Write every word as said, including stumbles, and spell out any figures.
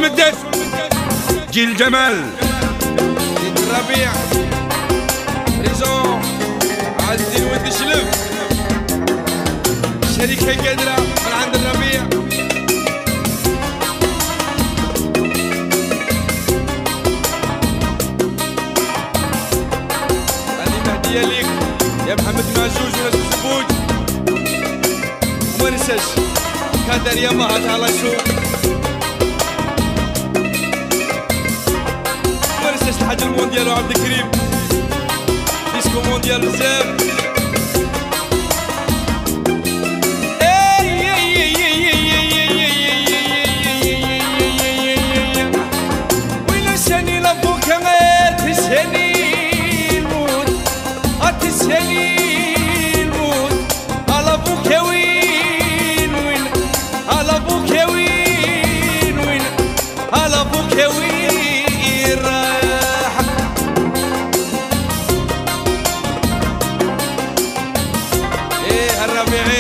مدت جيل جمال جيل الربيع ريزون عز الدين ولد شلف شركة قادرة من عند الربيع هذه مهدية ليك يا محمد معزوز وناس الزبوج وما ننساش كادر يا مهد على شوق وما ننساش الحاج المونديال وعبد الكريم ديسكو مونديال بزاف ويلا ساني لابوك ما تسهلي الموت تسهلي الموت على ابوك يا وين وين على ابوك يا وين وين على ابوك يا وين راح ايه الربيع